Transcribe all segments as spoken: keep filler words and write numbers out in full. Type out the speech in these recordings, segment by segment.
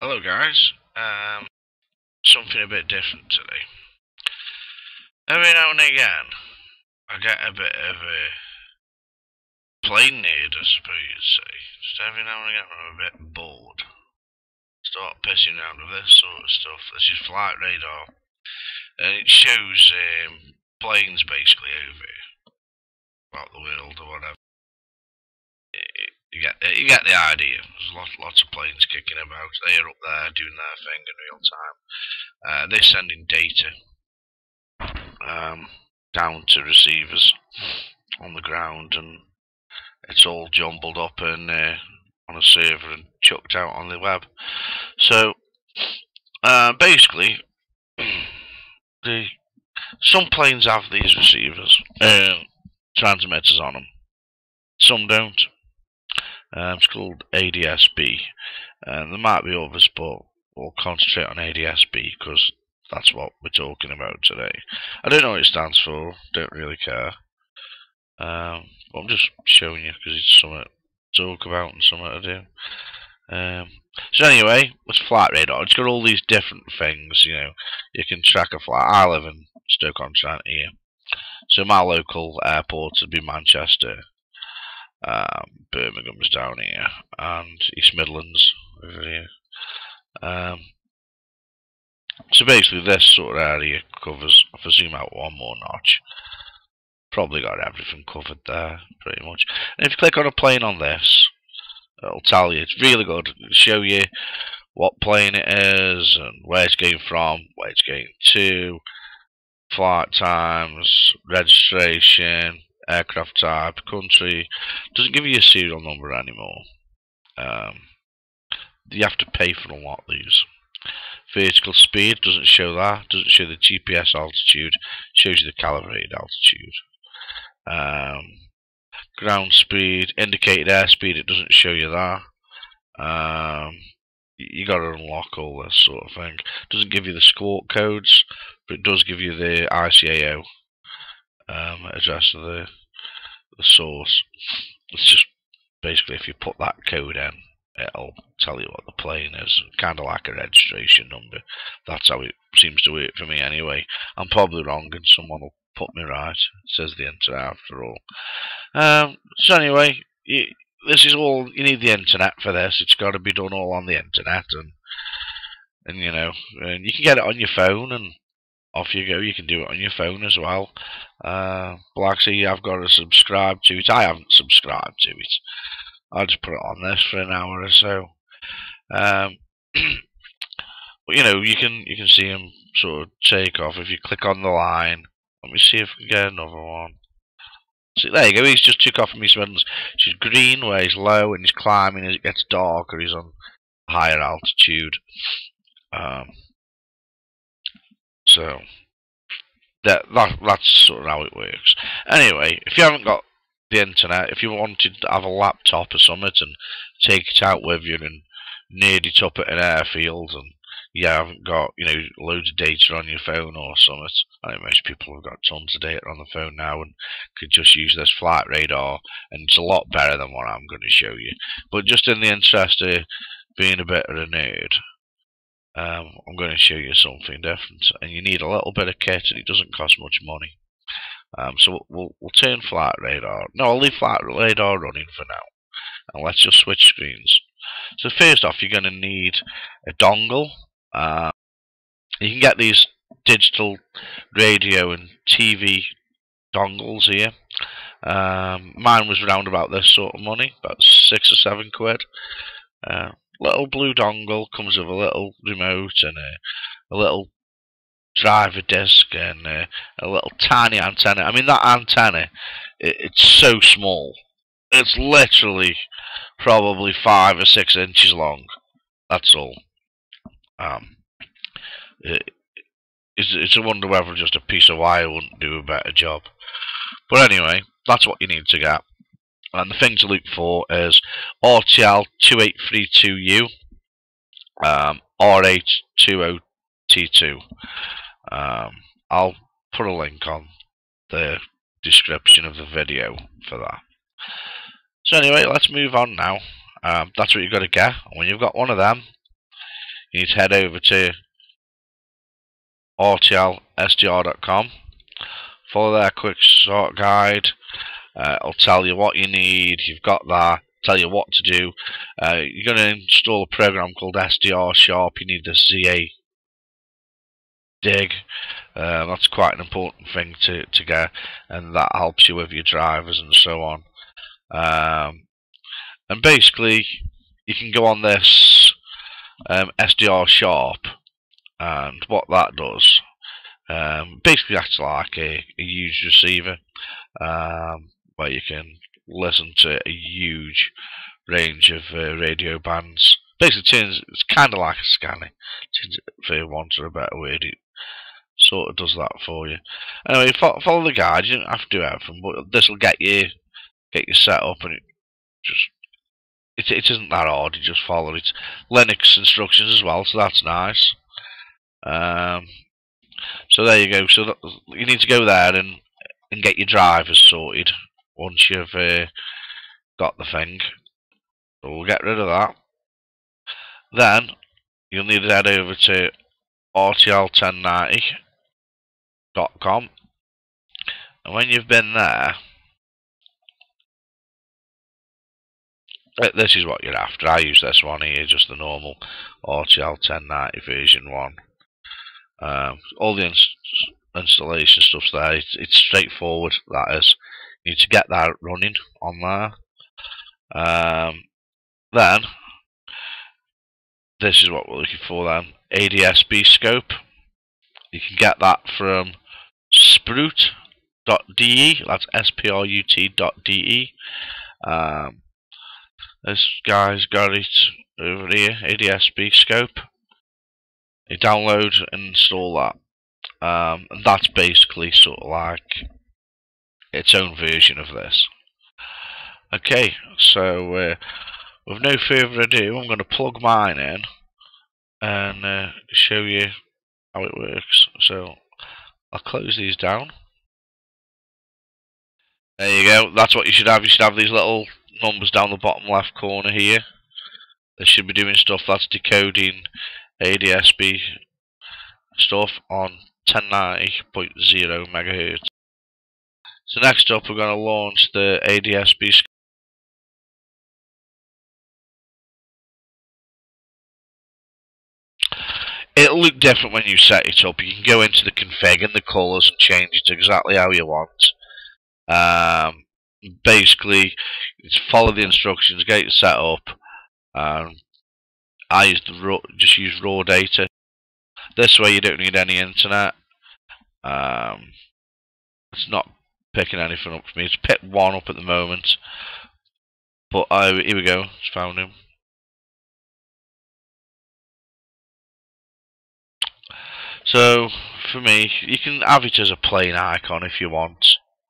Hello guys, um, something a bit different today. Every now and again, I get a bit of a plane need, I suppose you'd say. Just every now and again I'm a bit bored. Start pissing around with this sort of stuff. This is flight radar, and it shows um, planes basically over about the world or whatever. You get the, you get the idea. There's lots, lots of planes kicking about. They're up there doing their thing in real time. Uh, they're sending data um, down to receivers on the ground, and it's all jumbled up and uh, on a server and chucked out on the web. So uh, basically, the some planes have these receivers, uh, transmitters on them. Some don't. Um, it's called A D S B, and there might be others, but we'll concentrate on A D S B because that's what we're talking about today. I don't know what it stands for, don't really care. Um, but I'm just showing you because it's something to talk about and something to do. Um, so anyway, what's flight radar? It's got all these different things, you know. You can track a flight. I live in Stoke-on-Trent here, so my local airport would be Manchester. Um, Birmingham's down here, and East Midlands over here. Um, so basically this sort of area covers, if I zoom out one more notch, probably got everything covered there, pretty much. And if you click on a plane on this, it'll tell you, it's really good. It'll show you what plane it is, and where it's going from, where it's going to, flight times, registration, aircraft type, country. Doesn't give you a serial number anymore. Um, you have to pay for a lot of these. Vertical speed doesn't show that. Doesn't show the G P S altitude. Shows you the calibrated altitude. Um, ground speed, indicated airspeed. It doesn't show you that. Um, you got to unlock all this sort of thing. Doesn't give you the squawk codes, but it does give you the I C A O. Um, address of the, the source. It's just basically if you put that code in, it'll tell you what the plane is, kind of like a registration number. That's how it seems to work for me anyway. I'm probably wrong and someone will put me right. It says the internet after all. Um, so anyway, you, this is all, you need the internet for this. It's got to be done all on the internet, and and you know, and you can get it on your phone and off you go. You can do it on your phone as well. Uh, but like I say, I've got to subscribe to it. I haven't subscribed to it. I'll just put it on this for an hour or so. Um, but you know, you can you can see him sort of take off if you click on the line. Let me see if we can get another one. See, there you go. He's just took off from East Midlands. She's green where he's low, and he's climbing as it gets darker. He's on higher altitude. Um, So that, that that's sort of how it works. Anyway, if you haven't got the internet, if you wanted to have a laptop or something and take it out with you and nerd it up at an airfield, and you haven't got, you know, loads of data on your phone or something. I think most people have got tons of data on the phone now and could just use this flight radar, and it's a lot better than what I'm going to show you. But just in the interest of being a bit of a nerd, Um, I'm going to show you something different, and you need a little bit of kit, and it doesn't cost much money. Um, so we'll, we'll turn flight radar. No, I'll leave flight radar running for now, and let's just switch screens. So first off, you're going to need a dongle. Uh, you can get these digital radio and T V dongles here. Um, mine was around about this sort of money, about six or seven quid. Uh, little blue dongle, comes with a little remote and a, a little driver disc and a, a little tiny antenna. I mean, that antenna, it, it's so small. It's literally probably five or six inches long. That's all. Um, it, it's, it's a wonder whether just a piece of wire wouldn't do a better job. But anyway, that's what you need to get. And the thing to look for is R T L two eight three two U um, R eight twenty T two. Um, I'll put a link on the description of the video for that. So anyway, let's move on now. Um, that's what you've got to get. And when you've got one of them, you need to head over to R T L S D R dot com. Follow their quick start guide. Uh, it'll tell you what you need. You've got that. Tell you what to do. Uh, you're going to install a program called S D R Sharp. You need the Z A dig. Uh, that's quite an important thing to, to get, and that helps you with your drivers and so on. Um, and basically, you can go on this um, S D R Sharp, and what that does, um, basically acts like a, a huge receiver, um, where you can listen to a huge range of uh, radio bands. Basically, turns, it's kind of like a scanner, for want of a better word. It sort of does that for you. Anyway, follow, follow the guide. You don't have to do everything, but this will get you get you set up, and it just it it isn't that hard. You just follow it. Linux instructions as well, so that's nice. Um, so there you go. So that, you need to go there and and get your drivers sorted once you've uh, got the thing. So we'll get rid of that. Then you'll need to head over to R T L ten ninety dot com, and when you've been there, this is what you're after. I use this one here, just the normal R T L ten ninety version one. Um, all the ins installation stuff's there. It's, it's straightforward. That is, you need to get that running on there. Um, then this is what we're looking for. Then adsbscope. You can get that from sprut dot D E. That's S P R U T dot D E. Um, this guy's got it over here. adsbscope. You download and install that. Um, and that's basically sort of like its own version of this. Okay, so uh, with no further ado, I'm going to plug mine in and uh, show you how it works. So I'll close these down. There you go. That's what you should have. You should have these little numbers down the bottom left corner here. They should be doing stuff that's decoding A D S B stuff on ten ninety point zero megahertz. So next up, we're going to launch the adsbscope. It'll look different when you set it up. You can go into the config and the colours and change it exactly how you want. Um, basically, it's follow the instructions, get it set up. Um, I use the raw, just use raw data. This way, you don't need any internet. Um, it's not picking anything up for me. It's picked one up at the moment, but I, here we go. It's found him. So for me, you can have it as a plain icon if you want,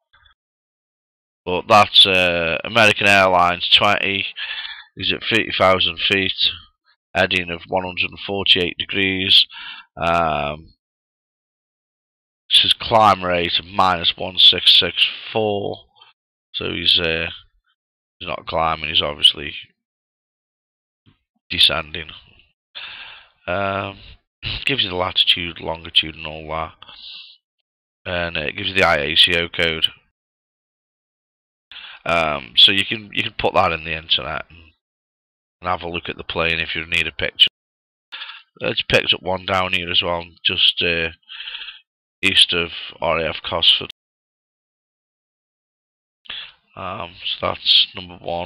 but that's uh, American Airlines twenty. Is at thirty thousand feet, heading of one hundred forty-eight degrees. Um, this is climb rate of minus one six six four. So he's uh, he's not climbing. He's obviously descending. Um, gives you the latitude, longitude, and all that, and it gives you the I A C O code. Um, so you can you can put that in the internet and, and have a look at the plane if you need a picture. It's picked up one down here as well, just uh, east of R A F Cosford. Um, so that's number one.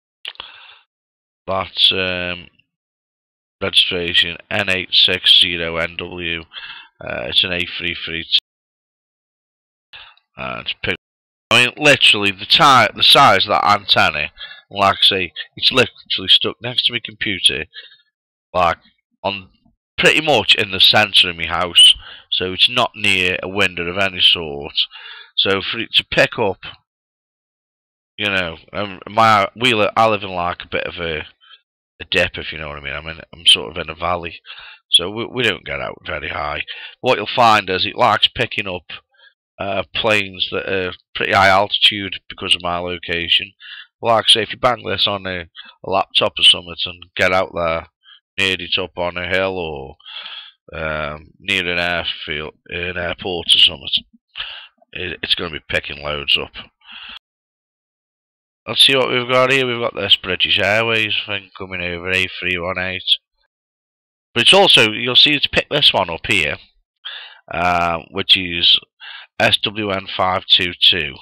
That's um, registration N eight six zero N W. Uh, it's an A three thirty-two. Uh, it's picked. I mean, literally the type, the size of that antenna. Like I say, it's literally stuck next to my computer, like on pretty much in the centre of my house. So it's not near a window of any sort. So for it to pick up, you know, um, my we li I live in like a bit of a a dip, if you know what I mean. I mean, I'm sort of in a valley, so we we don't get out very high. What you'll find is it likes picking up uh, planes that are pretty high altitude because of my location. Like I say, if you bang this on a, a laptop or something and get out there, neared it up on a hill or um, near an airfield, an airport or something, it, it's going to be picking loads up. Let's see what we've got here. We've got this British Airways thing coming over, A three one eight. But it's also, you'll see it's picked this one up here, um, which is S W N five two two.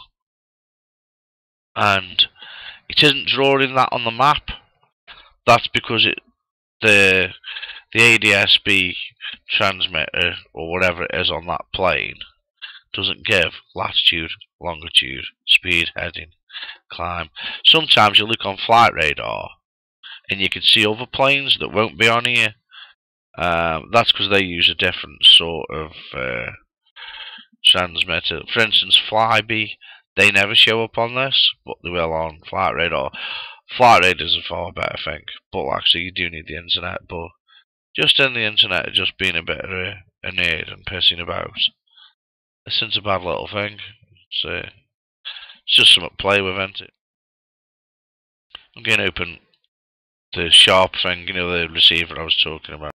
And it isn't drawing that on the map. That's because it the the A D S B transmitter or whatever it is on that plane doesn't give latitude, longitude, speed, heading, climb. Sometimes you look on flight radar and you can see other planes that won't be on here. Um, that's because they use a different sort of uh, transmitter. For instance, Flybe, they never show up on this, but they will on flight radar. Flight radar is a far better thing, but actually you do need the internet. But just in the internet, just being a bit of a, a nerd and pissing about, this isn't a bad little thing. It's, uh, it's just something to play with, isn't it? I'm going to open the sharp thing, you know, the receiver I was talking about.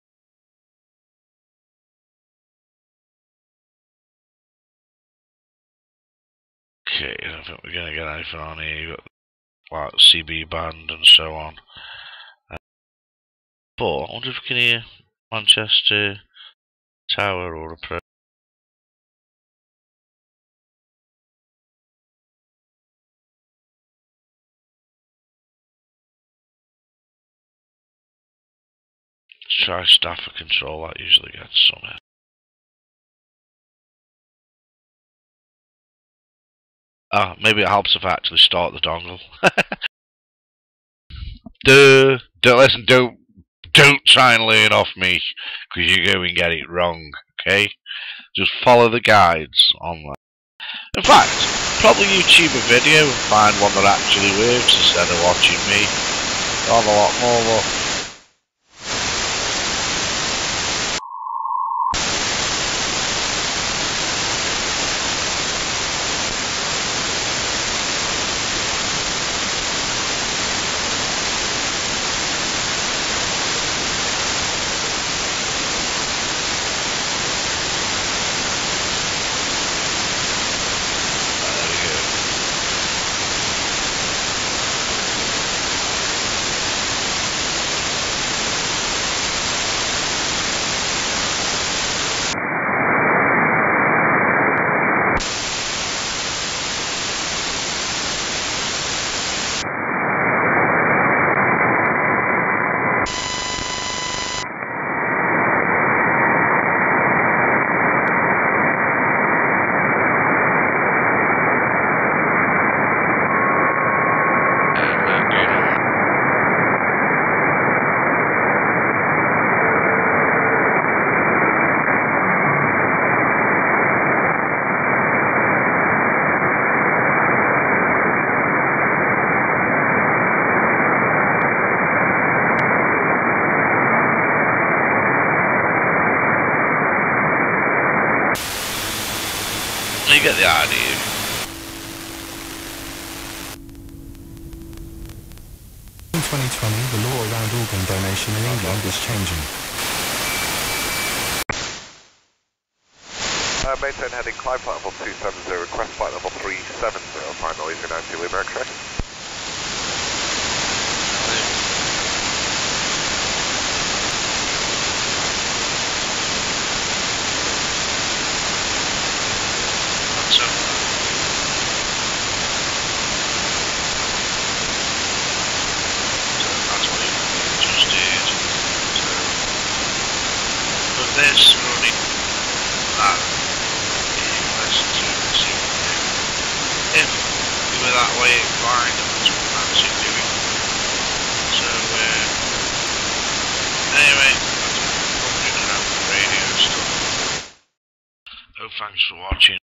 Okay, I don't think we're going to get anything on here. You've got like C B band and so on. Uh, but I wonder if we can hear Manchester Tower or a pro. Let's try Stafford Control, that usually gets something. Ah, maybe it helps if I actually start the dongle. Duh, don't listen, don't, don't try and learn off me, because you go and get it wrong, okay? Just follow the guides on that. In fact, probably YouTube a video and find one that actually works instead of watching me. I'll have a lot more luck. You get the idea. In twenty twenty, the law around organ donation in England is changing. Uh, maintain heading, climb flight level two seven zero, request flight level three seven zero, find noise in anti Lima X-ray. This running that listen to see if you were that way inclined, that's what that's it doing. So uh, anyway, that's what I'm doing around the radio stuff. Oh, thanks for watching.